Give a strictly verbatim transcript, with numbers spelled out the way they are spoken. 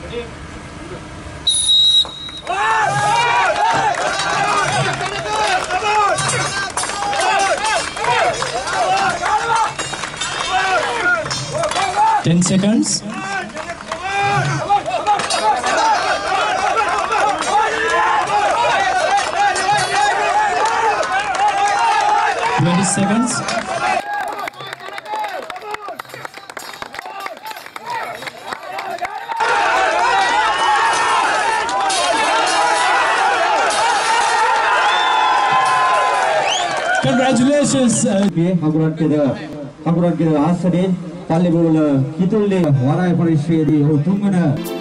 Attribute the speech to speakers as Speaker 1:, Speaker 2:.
Speaker 1: Ten seconds. Twenty seconds. Congratulations.
Speaker 2: Okay, haburan kita, haburan kita asal ni, paling boleh kita boleh warai pada isteri di ujung mana.